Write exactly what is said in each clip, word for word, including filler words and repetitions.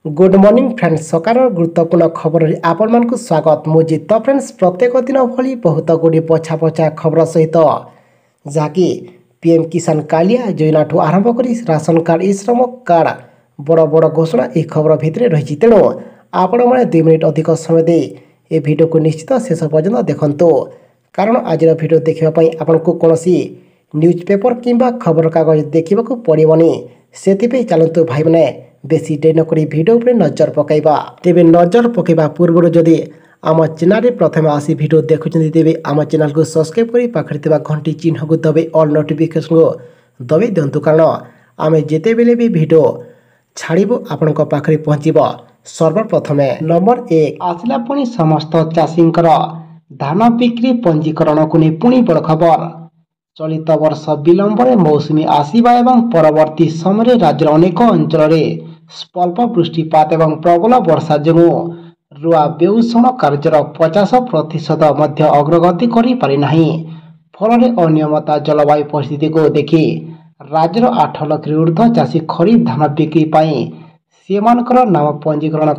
Good morning friends सकार गुरुत्वपूर्ण खबर आपण मानक स्वागत मुझे तो फ्रेंड्स प्रत्येक दिन भली बहुत गुड़ी पछा पछा खबर सहित जहाँकि पीएम किसान कालिया योजना ठू आरंभ कर राशन कार्ड ई श्रम कार्ड बड़ बड़ घोषणा यह खबर भितर रही तेणु आपण मैंने दुई मिनिट अधिक समय दे ए वीडियो को निश्चित शेष पर्यंत देखंतु कारण आज वीडियो देखापी आपन को कौन न्यूज पेपर किंबा खबर कागज देखा पड़ोनी से चलतु भाई मैंने बेसी डेरी नक भिडियो उपर नजर पकईबा तेबे नजर पकईबा पूर्व जदि आम चैनल प्रथम आसी भिडियो देखुं तेबे आम चैनल को सब्सक्राइब कर पाखे घंटी चिन्ह को दबाई ऑल नोटिफिकेशन को दबाई दिंतु कारण आम जिते बेले भी भिडियो छाड़ू आपण पाखे पहुँचब सर्वप्रथम नंबर एक आसला पुणी समस्त चाषी धान बिक्री पंजीकरण को नहीं पुणी बड़ खबर चलित वर्ष विलंब मौसुमी आसवा एवं परवर्ती समय राज्यर अनेक अंचल स्वल्प वृष्टिपात एवं प्रबल वर्षा जो रुआ बेउषण कार्यर पचास प्रतिशत अग्रगति कर फल अनियमित जलवायु परिस्थिति को देखि राज्यर आठ लाख ऊर्ध्व चाषी खरीफ धान बिक्री सेमानकर नाम पंजीकरण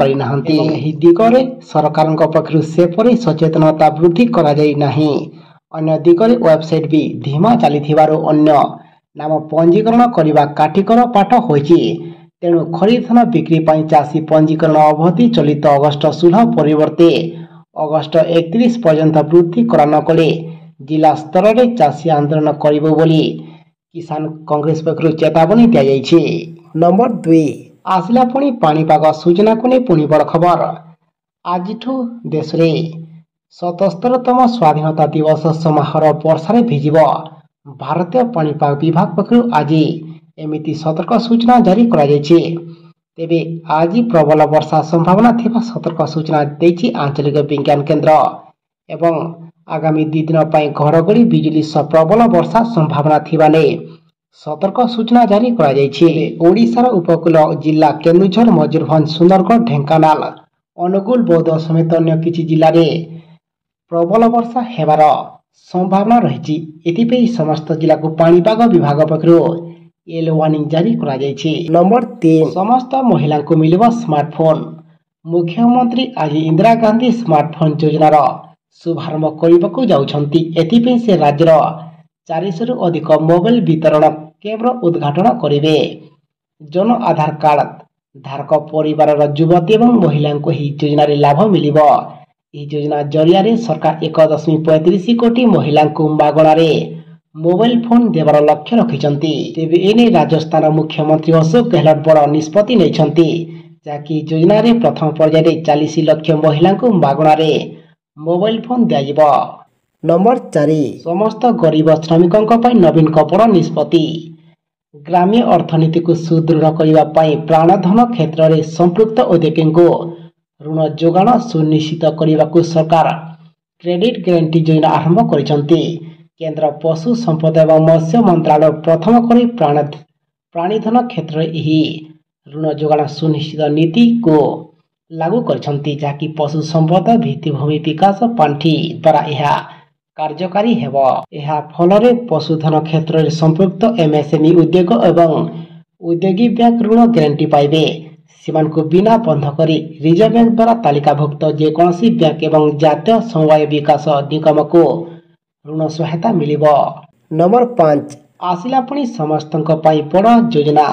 कर दिगरे सरकार पक्षर सेपरी सचेतनता वृद्धि करा जाई नाही। अन्य दिगरे वेबसाइट भी धीमा चली अन्य नाम पंजीकरण करने काठिकर पाठ होइछि तेणु खरीफ धान बिक्री चाषी पंजीकरण अवधि चलित अगस्ट षोलह परिवर्ते अगस्ट एकतीस पर्यंत वृद्धि करा नकले जिला स्तर में चाषी आंदोलन करिबो बोली किसान कांग्रेस पक्षर चेतावनी दिया जाइछि। नंबर दुई आसला पुणी पाणीपाग सूचना को नहीं पुणी बड़ खबर आज देश में सतस्तरतम स्वाधीनता दिवस समारोह वर्षा भिजिब भारतीय पाणीपाग विभाग पक्षर आज एमिति सतर्क सूचना जारी करा जायछि। तेबे आज प्रबल वर्षा संभावना थिबा सतर्क सूचना देछि आंचलिक विज्ञान केन्द्र एवं आगामी दुई दिन पर घड़घड़ी बिजुली सह प्रबल वर्षा संभावना थिबा ने सतर्क सूचना जारी करा जायछि। ओडिशार उपकूल जिला केन्दुझर मयूरभंज सुंदरगढ़ ढेंकानाल अनुगुल बौद्ध समेत अन्य किछि जिल्ला रे प्रबल वर्षा हेबार संभावना रही एथिपई समस्त जिला को पाणीपाग विभाग पक्षर येलो वार्निंग जारी करा जायछि। नंबर तीन समस्त महिला को मिलिबा स्मार्टफोन मुख्यमंत्री आज इंदिरा गांधी स्मार्टफोन योजनार शुभारंभ करने जाउछंती एथिपई से राज्यर चारिशह रु अधिक मोबाइल वितरण केन्द्र उद्घाटन करेंगे। जन आधार कार्ड धारक परिवार युवती और महिला को ही योजना लाभ मिल योजना जरिया सरकार एक दशमिक पैंतीस कोटी महिला को मागणार मोबाइल फोन देवार लक्ष्य रखिंट तेज एने राजस्थान मुख्यमंत्री अशोक गहलोत बड़ निष्पत्ति नहीं जहाँकि योजना प्रथम पर्याय चालीस लाख महिला को मागणार मोबाइल फोन दिया। नंबर चारि समस्त गरीब श्रमिकों नवीन कपड़ा निष्पत्ति ग्राम्य अर्थनीति को सुदृढ़ करने प्राणधन क्षेत्र में संपृक्त उद्योगी को ऋण जोगाण सुनिश्चित करने को सरकार क्रेडिट गारंटी योजना आरंभ कर केंद्र पशु संपद एवं मत्स्य मंत्रालय प्रथम कर प्राण प्राणीधन क्षेत्र में ऋण जोगाण सुनिश्चित नीति को लागू कर जहाँकि पशु संपद भित्तिभूमि विकास पांठी द्वारा यह कार्यकारी हेब यह फल पशुधन क्षेत्र में संपृक्त एमएसएमई उद्योग एवं उद्योगी बैंक ऋण गारंटी पाइबे सेमान को बिना बंधक रिजर्व बैंक द्वारा तालिकाभुक्त जेकोसी बैंक एवं जातीय समवाय विकास निगम को ऋण सहायता मिलिब। नंबर पांच आसिला पुणी समस्त बड़ योजना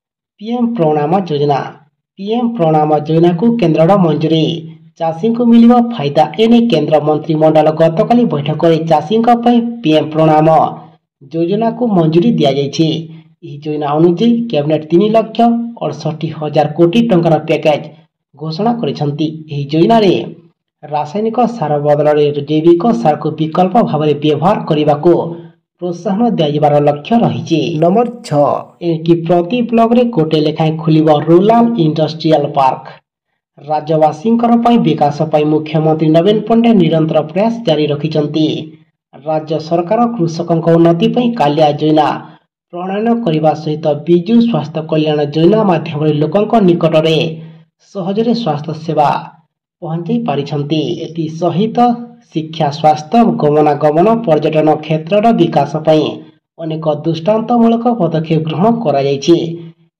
पीएम प्रणाम योजना पीएम प्रणाम योजना को केन्द्र मंजूरी चाषी को मिल फायदा एने केंद्र मंत्रिमंडल गतकाली बैठक में चाषी पीएम प्रणाम योजना को मंजूरी दि जायछि। योजना अनुसार कैबिनेट तीन लाख अड़सठ हजार कोटी टंकार पैकेज घोषणा करिसेंती। योजना रे रासायनिक सार बदल जैविक सार को विकल्प भाव में व्यवहार करने को प्रोत्साहन दिजार लक्ष्य रही। नंबर छह कि प्रति ब्लॉक रे गोटे लेखाएं खुलिब रूराल इंडस्ट्रियल पार्क राज्यवासी विकास पाई मुख्यमंत्री नवीन पंडा निरंतर प्रयास जारी रखिंट राज्य सरकार कृषकों उन्नति कालिया योजना प्रणयन करने सहित विजु स्वास्थ्य कल्याण योजना माध्यम लोकों निकट में सहजरे स्वास्थ्य सेवा पहुंचाई पारिछंती सहित शिक्षा स्वास्थ्य गमनागमन पर्यटन क्षेत्र विकास अनेक दृष्टांतमूलक पदक्षेप ग्रहण करा जायछि।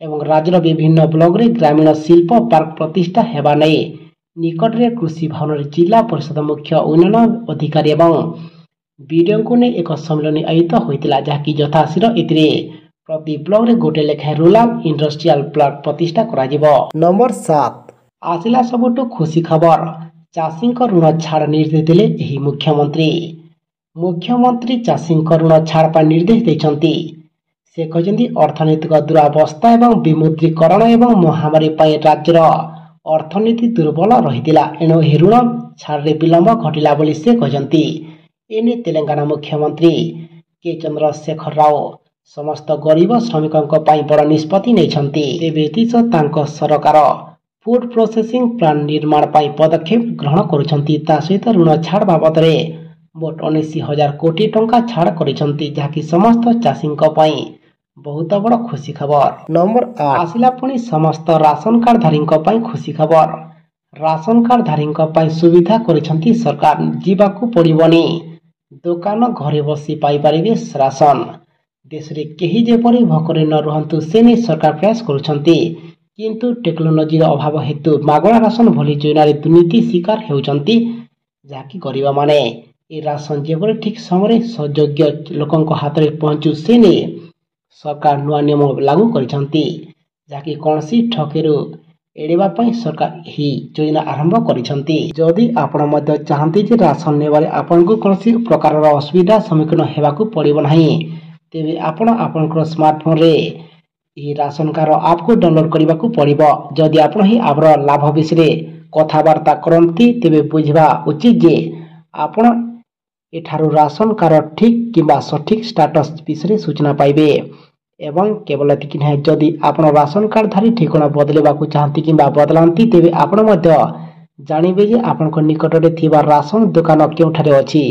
ଏବଂ ରାଜ୍ୟର ବିଭିନ୍ନ ବ୍ଲକରେ ଗ୍ରାମୀଣ ଶିଳ୍ପ ପାର୍କ ପ୍ରତିଷ୍ଠା ହେବା ନେଇ ନିକଟରେ କୃଷି ଭବନରେ ଜିଲ୍ଲା ପରିଷଦ ମୁଖ୍ୟ ଉନ୍ନୟନ ଅଧିକାରୀ ଏବଂ ବିଡିଓଙ୍କୁ ନେଇ ଏକ ସମ୍ମିଳନୀ ଆୟୋଜିତ ହୋଇଥିଲା, ଯାହାକି ଯଥାଶୀଘ୍ର ଏଥିରେ ପ୍ରତି ବ୍ଲକରେ ଗୋଟିଏ ଲେଖାଏଁ ରୁରାଲ ଇଣ୍ଡଷ୍ଟ୍ରିଆଲ ପାର୍କ ପ୍ରତିଷ୍ଠା କରାଯିବ। ନମ୍ବର ସାତ ଆସିଲା ସବୁଠୁ ଖୁସି ଖବର, ଚାଷୀଙ୍କ ଋଣ ଛାଡ଼ ନିର୍ଦ୍ଦେଶ ଦେଲେ ଏହି ମୁଖ୍ୟମନ୍ତ୍ରୀ। ମୁଖ୍ୟମନ୍ତ୍ରୀ ଚାଷୀଙ୍କ ଋଣ ଛାଡ଼ ପାଇଁ ନିର୍ଦ୍ଦେଶ ଦେଇଛନ୍ତି। ସେ କହିଛନ୍ତି ଅର୍ଥନୈତିକ ଦୁରାବସ୍ଥା ଏବଂ ବିମୁଦ୍ରୀକରଣ ଏବଂ ମହାମାରୀ ପାଇଁ ରାଜ୍ୟର ଅର୍ଥନୀତି ଦୁର୍ବଳ ରହିଥିଲା, ଏଣୁ ଏହି ଋଣ ଛାଡ଼ରେ ବିଳମ୍ବ ଘଟିଲା ବୋଲି ସେ କହିଛନ୍ତି। ଏନେଇ ତେଲେଙ୍ଗାନା ମୁଖ୍ୟମନ୍ତ୍ରୀ କେ ଚନ୍ଦ୍ରଶେଖର ରାଓ ସମସ୍ତ ଗରିବ ଶ୍ରମିକଙ୍କ ପାଇଁ ବଡ଼ ନିଷ୍ପତ୍ତି ନେଇଛନ୍ତି। ଏ ବ୍ୟତୀତ ତାଙ୍କ ସରକାର ଫୁଡ୍ ପ୍ରୋସେସିଂ ପ୍ଲାଣ୍ଟ ନିର୍ମାଣ ପାଇଁ ପଦକ୍ଷେପ ଗ୍ରହଣ କରୁଛନ୍ତି। ତା ସହିତ ଋଣ ଛାଡ଼ ବାବଦରେ ମୋଟ ଉଣେଇଶ ହଜାର କୋଟି ଟଙ୍କା ଛାଡ଼ କରିଛନ୍ତି, ଯାହାକି ସମସ୍ତ ଚାଷୀଙ୍କ ପାଇଁ ବହୁତ ବଡ଼ ଖୁସି ଖବର। ନମ୍ବର ଆଠ ଆସିଲା ପୁଣି ସମସ୍ତ ରାସନ କାର୍ଡଧାରୀଙ୍କ ପାଇଁ ଖୁସି ଖବର। ରାସନ କାର୍ଡଧାରୀଙ୍କ ପାଇଁ ସୁବିଧା କରିଛନ୍ତି ସରକାର। ଯିବାକୁ ପଡ଼ିବନି ଦୋକାନ, ଘରେ ବସି ପାଇପାରିବେ ରାସନ। ଦେଶରେ କେହି ଯେପରି ଭୋକରେ ନ ରୁହନ୍ତୁ ସେ ନେଇ ସରକାର ପ୍ରୟାସ କରୁଛନ୍ତି, କିନ୍ତୁ ଟେକ୍ନୋଲୋଜିର ଅଭାବ ହେତୁ ମାଗଣା ରାସନ ଭଳି ଯୋଜନାରେ ଦୁର୍ନୀତି ଶିକାର ହେଉଛନ୍ତି, ଯାହାକି ଗରିବମାନେ ଏ ରାସନ ଯେପରି ଠିକ୍ ସମୟରେ ଯୋଗ୍ୟ ଲୋକଙ୍କ ହାତରେ ପହଞ୍ଚୁ ସେ ନେଇ ସରକାର ନୂଆ ନିୟମ ଲାଗୁ କରିଛନ୍ତି, ଯାହାକି କୌଣସି ଠକେଇରୁ ଏଡ଼େଇବା ପାଇଁ ସରକାର ଏହି ଯୋଜନା ଆରମ୍ଭ କରିଛନ୍ତି। ଯଦି ଆପଣ ମଧ୍ୟ ଚାହାନ୍ତି ଯେ ରାସନ ନେବାରେ ଆପଣଙ୍କୁ କୌଣସି ପ୍ରକାରର ଅସୁବିଧା ସମ୍ମୁଖୀନ ହେବାକୁ ପଡ଼ିବ ନାହିଁ, ତେବେ ଆପଣ ଆପଣଙ୍କର ସ୍ମାର୍ଟଫୋନରେ ଏହି ରାସନ କାର୍ଡ ଆପ୍କୁ ଡାଉନଲୋଡ୍ କରିବାକୁ ପଡ଼ିବ। ଯଦି ଆପଣ ଏହି ଆପ୍ର ଲାଭ ବିଷୟରେ କଥାବାର୍ତ୍ତା କରନ୍ତି, ତେବେ ବୁଝିବା ଉଚିତ ଯେ ଆପଣ ଏଠାରୁ ରାସନ କାର୍ଡ ଠିକ୍ କିମ୍ବା ସଠିକ୍ ଷ୍ଟାଟସ୍ ବିଷୟରେ ସୂଚନା ପାଇବେ। ଏବଂ କେବଳ ଏତିକି ନୁହେଁ, ଯଦି ଆପଣ ରାସନ କାର୍ଡଧାରୀ ଠିକଣା ବଦଳାଇବାକୁ ଚାହାନ୍ତି କିମ୍ବା ବଦଳାନ୍ତି, ତେବେ ଆପଣ ମଧ୍ୟ ଜାଣିବେ ଯେ ଆପଣଙ୍କ ନିକଟରେ ଥିବା ରାସନ ଦୋକାନ କେଉଁଠାରେ ଅଛି।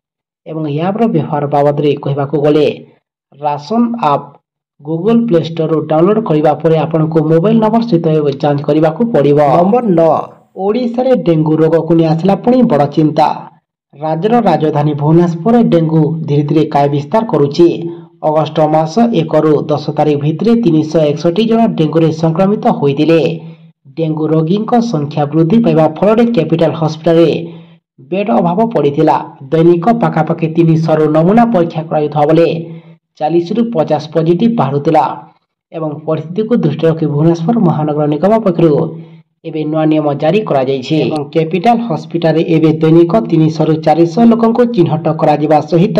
ଏବଂ ଏହି ଆପ୍ର ବ୍ୟବହାର ବାବଦରେ କହିବାକୁ ଗଲେ, ରାସନ ଆପ୍ ଗୁଗଲ ପ୍ଲେ ଷ୍ଟୋରରୁ ଡାଉନଲୋଡ୍ କରିବା ପରେ ଆପଣଙ୍କୁ ମୋବାଇଲ ନମ୍ବର ସହିତ ଯାଞ୍ଚ କରିବାକୁ ପଡ଼ିବ। ନମ୍ବର ନଅ ଓଡ଼ିଶାରେ ଡେଙ୍ଗୁ ରୋଗକୁ ନେଇ ଆସିଲା ପୁଣି ବଡ଼ ଚିନ୍ତା। ରାଜ୍ୟର ରାଜଧାନୀ ଭୁବନେଶ୍ୱରରେ ଡେଙ୍ଗୁ ଧୀରେ ଧୀରେ କାୟ ବିସ୍ତାର କରୁଛି। ଅଗଷ୍ଟ ମାସ ଏକରୁ ଦଶ ତାରିଖ ଭିତରେ ତିନିଶହ ଏକଷଠି ଜଣ ଡେଙ୍ଗୁରେ ସଂକ୍ରମିତ ହୋଇଥିଲେ। ଡେଙ୍ଗୁ ରୋଗୀଙ୍କ ସଂଖ୍ୟା ବୃଦ୍ଧି ପାଇବା ଫଳରେ କ୍ୟାପିଟାଲ ହସ୍ପିଟାଲରେ ବେଡ୍ ଅଭାବ ପଡ଼ିଥିଲା। ଦୈନିକ ପାଖାପାଖି ତିନିଶହରୁ ନମୁନା ପରୀକ୍ଷା କରାଯାଉଥିବା ବେଳେ ଚାଳିଶରୁ ପଚାଶ ପଜିଟିଭ୍ ବାହାରୁଥିଲା। ଏବଂ ପରିସ୍ଥିତିକୁ ଦୃଷ୍ଟିରେ ରଖି ଭୁବନେଶ୍ୱର ମହାନଗର ନିଗମ ପକ୍ଷରୁ ଏବେ ନୂଆ ନିୟମ ଜାରି କରାଯାଇଛି ଏବଂ କ୍ୟାପିଟାଲ ହସ୍ପିଟାଲରେ ଏବେ ଦୈନିକ ତିନିଶହରୁ ଚାରିଶହ ଲୋକଙ୍କୁ ଚିହ୍ନଟ କରାଯିବା ସହିତ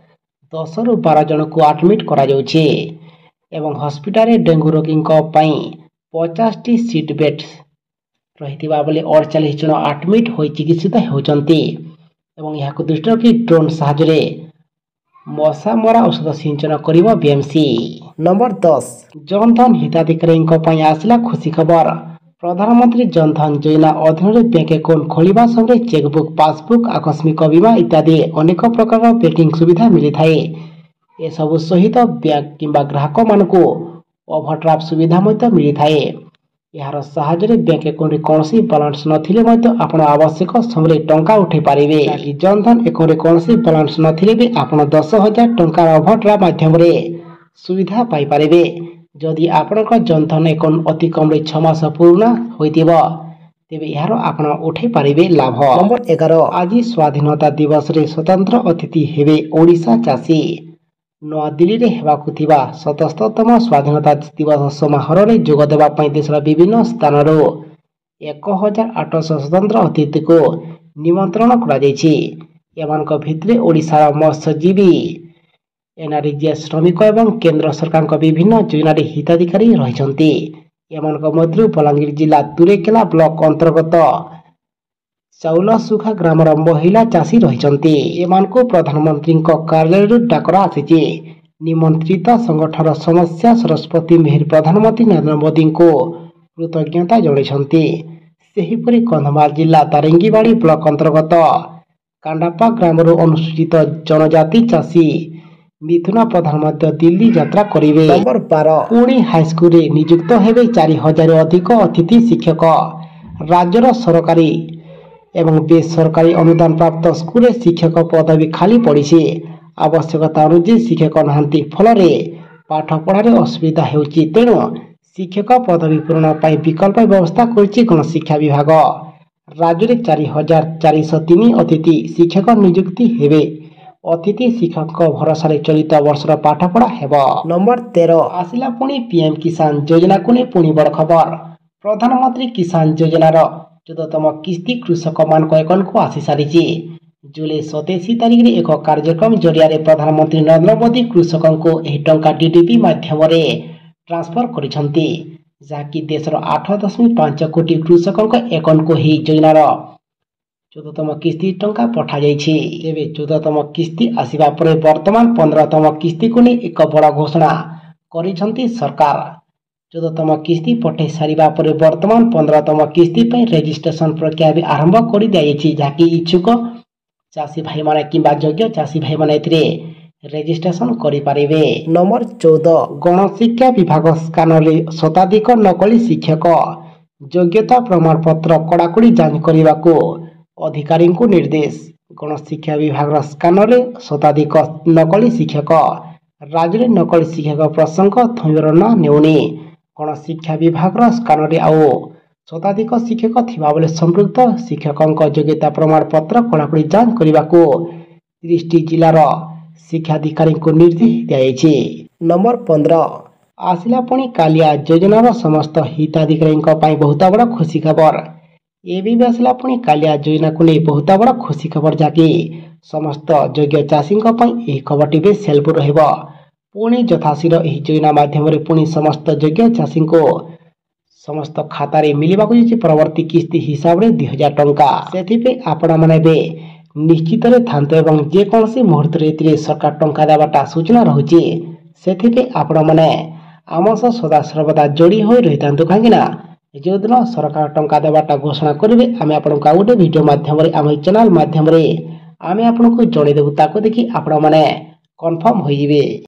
ଦଶରୁ ବାର ଜଣଙ୍କୁ ଆଡମିଟ୍ କରାଯାଉଛି ଏବଂ ହସ୍ପିଟାଲରେ ଡେଙ୍ଗୁ ରୋଗୀଙ୍କ ପାଇଁ ପଚାଶଟି ସିଟ୍ ବେଡ୍ ରହିଥିବା ବେଳେ ଅଠଚାଳିଶ ଜଣ ଆଡମିଟ୍ ହୋଇ ଚିକିତ୍ସିତ ହେଉଛନ୍ତି ଏବଂ ଏହାକୁ ଦୃଷ୍ଟିରେ ରଖି ଡ୍ରୋନ୍ ସାହାଯ୍ୟରେ ମଶା ମରା ଔଷଧ ସିଞ୍ଚନ କରିବ ବିଏମ୍ସି। ନମ୍ବର ଦଶ ଜନଧନ ହିତାଧିକାରୀଙ୍କ ପାଇଁ ଆସିଲା ଖୁସି ଖବର। ପ୍ରଧାନମନ୍ତ୍ରୀ ଜନଧନ ଯୋଜନା ଅଧୀନରେ ବ୍ୟାଙ୍କ ଆକାଉଣ୍ଟ ଖୋଲିବା ସମୟରେ ଚେକବୁକ୍, ପାସବୁକ୍, ଆକସ୍ମିକ ବୀମା ଇତ୍ୟାଦି ଅନେକ ପ୍ରକାରର ବ୍ୟାଙ୍କିଂ ସୁବିଧା ମିଳିଥାଏ। ଏସବୁ ସହିତ ବ୍ୟାଙ୍କ କିମ୍ବା ଗ୍ରାହକମାନଙ୍କୁ ଓଭରଡ୍ରାଫ୍ଟ ସୁବିଧା ମଧ୍ୟ ମିଳିଥାଏ। ଏହାର ସାହାଯ୍ୟରେ ବ୍ୟାଙ୍କ ଆକାଉଣ୍ଟରେ କୌଣସି ବାଲାନ୍ସ ନଥିଲେ ମଧ୍ୟ ଆପଣ ଆବଶ୍ୟକ ସମୟରେ ଟଙ୍କା ଉଠାଇ ପାରିବେ। ଜନଧନ ଆକାଉଣ୍ଟରେ କୌଣସି ବାଲାନ୍ସ ନଥିଲେ ବି ଆପଣ ଦଶ ହଜାର ଟଙ୍କାର ଓଭରଡ୍ରାଫ୍ଟ ମାଧ୍ୟମରେ ସୁବିଧା ପାଇପାରିବେ। ଯଦି ଆପଣଙ୍କ ଜନଧନ ଆକାଉଣ୍ଟ ଅତି କମ୍ରେ ଛଅ ମାସ ପୁରୁଣା ହୋଇଥିବ, ତେବେ ଏହାର ଆପଣ ଉଠାଇ ପାରିବେ ଲାଭ। ନମ୍ବର ଏଗାର ଆଜି ସ୍ୱାଧୀନତା ଦିବସରେ ସ୍ୱତନ୍ତ୍ର ଅତିଥି ହେବେ ଓଡ଼ିଶା ଚାଷୀ। ନୂଆଦିଲ୍ଲୀରେ ହେବାକୁ ଥିବା ସତସ୍ତରତମ ସ୍ୱାଧୀନତା ଦିବସ ସମାରୋହରେ ଯୋଗ ଦେବା ପାଇଁ ଦେଶର ବିଭିନ୍ନ ସ୍ଥାନରୁ ଏକ ହଜାର ଆଠଶହ ସ୍ୱତନ୍ତ୍ର ଅତିଥିକୁ ନିମନ୍ତ୍ରଣ କରାଯାଇଛି। ଏମାନଙ୍କ ଭିତରେ ଓଡ଼ିଶାର ମତ୍ସ୍ୟଜୀବୀ, ଏନ୍ଆର୍ଜିଏସ୍ ଶ୍ରମିକ ଏବଂ କେନ୍ଦ୍ର ସରକାରଙ୍କ ବିଭିନ୍ନ ଯୋଜନାରେ ହିତାଧିକାରୀ ରହିଛନ୍ତି। ଏମାନଙ୍କ ମଧ୍ୟରୁ ବଲାଙ୍ଗୀର ଜିଲ୍ଲା ତୁରେକେଲା ବ୍ଲକ ଅନ୍ତର୍ଗତ ଚାଉଲସୁଖା ଗ୍ରାମର ମହିଳା ଚାଷୀ ରହିଛନ୍ତି। ଏମାନଙ୍କୁ ପ୍ରଧାନମନ୍ତ୍ରୀଙ୍କ କାର୍ଯ୍ୟାଳୟରୁ ଡାକରା ଆସିଛି। ନିମନ୍ତ୍ରିତ ସଂଗଠନର ସମସ୍ୟା ସରସ୍ୱତୀ ମେହେର ପ୍ରଧାନମନ୍ତ୍ରୀ ନରେନ୍ଦ୍ର ମୋଦିଙ୍କୁ କୃତଜ୍ଞତା ଜଣାଇଛନ୍ତି। ସେହିପରି କନ୍ଧମାଳ ଜିଲ୍ଲା ଦାରିଙ୍ଗିବାଡ଼ି ବ୍ଲକ ଅନ୍ତର୍ଗତ କାଣ୍ଡାପା ଗ୍ରାମରୁ ଅନୁସୂଚିତ ଜନଜାତି ଚାଷୀ ମିଥୁନା ପ୍ରଧାନ ମଧ୍ୟ ଦିଲ୍ଲୀ ଯାତ୍ରା କରିବେ। ନମ୍ବର ବାର ପୁଣି ହାଇସ୍କୁଲରେ ନିଯୁକ୍ତ ହେବେ ଚାରି ହଜାରରୁ ଅଧିକ ଅତିଥି ଶିକ୍ଷକ। ରାଜ୍ୟର ସରକାରୀ ଏବଂ ବେସରକାରୀ ଅନୁଦାନ ପ୍ରାପ୍ତ ସ୍କୁଲରେ ଶିକ୍ଷକ ପଦବୀ ଖାଲି ପଡ଼ିଛି। ଆବଶ୍ୟକତା ଅନୁଯାୟୀ ଶିକ୍ଷକ ନାହାନ୍ତି, ଫଳରେ ପାଠ ପଢ଼ାରେ ଅସୁବିଧା ହେଉଛି। ତେଣୁ ଶିକ୍ଷକ ପଦବୀ ପୂରଣ ପାଇଁ ବିକଳ୍ପ ବ୍ୟବସ୍ଥା କରିଛି ଗଣଶିକ୍ଷା ବିଭାଗ। ରାଜ୍ୟରେ ଚାରି ହଜାର ଚାରିଶହ ତିନି ଅତିଥି ଶିକ୍ଷକ ନିଯୁକ୍ତି ହେବେ। ଅତିଥି ଶିକ୍ଷକଙ୍କ ଭରସାରେ ଚଳିତ ବର୍ଷର ପାଠପଢ଼ା ହେବ। ନମ୍ବର ତେର ଆସିଲା ପୁଣି ପିଏମ୍ କିଷାନ ଯୋଜନାକୁ ନେଇ ପୁଣି ବଡ଼ ଖବର। ପ୍ରଧାନମନ୍ତ୍ରୀ କିଷାନ ଯୋଜନାର ଚଉଦତମ କିସ୍ତି କୃଷକମାନଙ୍କ ଆକାଉଣ୍ଟକୁ ଆସିସାରିଛି। ଜୁଲାଇ ସତେଇଶ ତାରିଖରେ ଏକ କାର୍ଯ୍ୟକ୍ରମ ଜରିଆରେ ପ୍ରଧାନମନ୍ତ୍ରୀ ନରେନ୍ଦ୍ର ମୋଦି କୃଷକଙ୍କୁ ଏହି ଟଙ୍କା ଡିଡିପି ମାଧ୍ୟମରେ ଟ୍ରାନ୍ସଫର କରିଛନ୍ତି, ଯାହାକି ଦେଶର ଆଠ ଦଶମିକ ପାଞ୍ଚ କୋଟି କୃଷକଙ୍କ ଆକାଉଣ୍ଟକୁ ଏହି ଯୋଜନାର ଚଉଦତମ କିସ୍ତି ଟଙ୍କା ପଠାଯାଇଛି। ତେବେ ଚଉଦତମ କିସ୍ତି ଆସିବା ପରେ ବର୍ତ୍ତମାନ ପନ୍ଦରତମ କିସ୍ତିକୁ ନେଇ ଏକ ବଡ଼ ଘୋଷଣା କରିଛନ୍ତି ସରକାର। ଚଉଦତମ କିସ୍ତି ପଠାଇ ସାରିବା ପରେ ବର୍ତ୍ତମାନ ପନ୍ଦରତମ କିସ୍ତି ପାଇଁ ରେଜିଷ୍ଟ୍ରେସନ ପ୍ରକ୍ରିୟା ବି ଆରମ୍ଭ କରିଦିଆଯାଇଛି, ଯାହାକି ଇଚ୍ଛୁକ ଚାଷୀ ଭାଇମାନେ କିମ୍ବା ଯୋଗ୍ୟ ଚାଷୀ ଭାଇମାନେ ଏଥିରେ ରେଜିଷ୍ଟ୍ରେସନ କରିପାରିବେ। ନମ୍ବର ଚଉଦ ଗଣଶିକ୍ଷା ବିଭାଗ ସ୍କାନରରେ ଶତାଧିକ ନକଲି ଶିକ୍ଷକ ଯୋଗ୍ୟତା ପ୍ରମାଣପତ୍ର କଡ଼ାକଡ଼ି ଯାଞ୍ଚ କରିବାକୁ ଅଧିକାରୀଙ୍କୁ ନିର୍ଦ୍ଦେଶ। ଗଣଶିକ୍ଷା ବିଭାଗର ସ୍କାନରରେ ଶତାଧିକ ନକଲି ଶିକ୍ଷକ। ରାଜ୍ୟରେ ନକଲି ଶିକ୍ଷକ ପ୍ରସଙ୍ଗ ଥମିବାର ନାଁ ନେଉନି। ଗଣଶିକ୍ଷା ବିଭାଗର ସ୍କାନରରେ ଆଉ ଶତାଧିକ ଶିକ୍ଷକ ଥିବାବେଳେ ସମ୍ପୃକ୍ତ ଶିକ୍ଷକଙ୍କ ଯୋଗ୍ୟତା ପ୍ରମାଣପତ୍ର କଡ଼ାକଡ଼ି ଯାଞ୍ଚ କରିବାକୁ ତିରିଶଟି ଜିଲ୍ଲାର ଶିକ୍ଷାଧିକାରୀଙ୍କୁ ନିର୍ଦ୍ଦେଶ ଦିଆଯାଇଛି। ନମ୍ବର ପନ୍ଦର ଆସିଲା ପୁଣି କାଳିଆ ଯୋଜନାର ସମସ୍ତ ହିତାଧିକାରୀଙ୍କ ପାଇଁ ବହୁତ ବଡ଼ ଖୁସି ଖବର। ଏବେ ବି ଆସିଲା ପୁଣି କାଳିଆ ଯୋଜନାକୁ ନେଇ ବହୁତ ବଡ଼ ଖୁସି ଖବର, ଯାହାକି ସମସ୍ତ ଯୋଗ୍ୟ ଚାଷୀଙ୍କ ପାଇଁ ଏହି ଖବରଟି ବେଶ ହେଲ୍ପଫୁଲ୍ ରହିବ। ପୁଣି ଯଥାଶୀଘ୍ର ଏହି ଯୋଜନା ମାଧ୍ୟମରେ ପୁଣି ସମସ୍ତ ଯୋଗ୍ୟ ଚାଷୀଙ୍କୁ ସମସ୍ତ ଖାତାରେ ମିଳିବାକୁ ଯାଉଛି ପରବର୍ତ୍ତୀ କିସ୍ତି ହିସାବରେ ଦୁଇ ହଜାର ଟଙ୍କା। ସେଥିପାଇଁ ଆପଣମାନେ ଏବେ ନିଶ୍ଚିତରେ ଥାନ୍ତୁ ଏବଂ ଯେକୌଣସି ମୁହୂର୍ତ୍ତରେ ଏଥିରେ ସରକାର ଟଙ୍କା ଦେବାଟା ସୂଚନା ରହୁଛି। ସେଥିପାଇଁ ଆପଣମାନେ ଆମ ସହ ସଦାସର୍ବଦା ଯୋଡ଼ି ହୋଇ ରହିଥାନ୍ତୁ, କାହିଁକି ନା ଯେଉଁଦିନ ସରକାର ଟଙ୍କା ଦେବାଟା ଘୋଷଣା କରିବେ ଆମେ ଆପଣଙ୍କୁ ଆଉ ଗୋଟେ ଭିଡ଼ିଓ ମାଧ୍ୟମରେ ଆମ ଏଇ ଚ୍ୟାନେଲ ମାଧ୍ୟମରେ ଆମେ ଆପଣଙ୍କୁ ଜଣାଇଦେବୁ। ତାକୁ ଦେଖି ଆପଣମାନେ କନଫର୍ମ ହୋଇଯିବେ।